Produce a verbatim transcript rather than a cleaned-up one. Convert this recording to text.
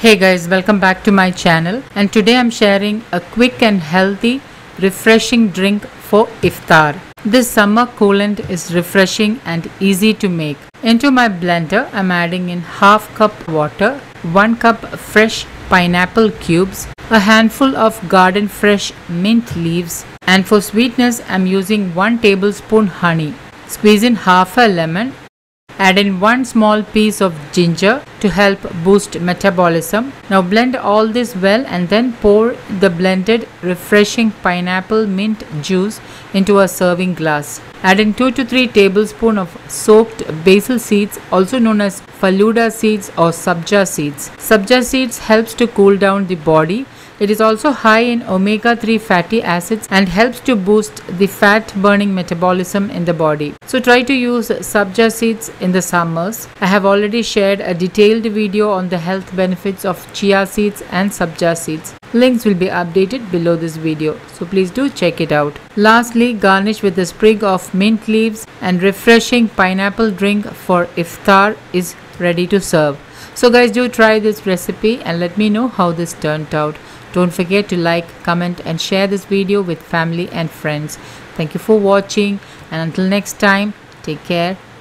Hey guys, welcome back to my channel, and today I'm sharing a quick and healthy refreshing drink for Iftar. This summer coolant is refreshing and easy to make. Into my blender I'm adding in half cup water, one cup fresh pineapple cubes, a handful of garden fresh mint leaves, and for sweetness I'm using one tablespoon honey. Squeeze in half a lemon. Add in one small piece of ginger to help boost metabolism. Now blend all this well and then pour the blended refreshing pineapple mint juice into a serving glass. Add in two to three tablespoons of soaked basil seeds, also known as faluda seeds or sabja seeds. Sabja seeds helps to cool down the body. It is also high in omega three fatty acids and helps to boost the fat burning metabolism in the body. So try to use sabja seeds in the summers. I have already shared a detailed video on the health benefits of chia seeds and sabja seeds. Links will be updated below this video, so please do check it out. Lastly, garnish with a sprig of mint leaves, and refreshing pineapple drink for Iftar is ready to serve. So guys, do try this recipe and let me know how this turned out. Don't forget to like, comment and share this video with family and friends. Thank you for watching, and until next time, take care.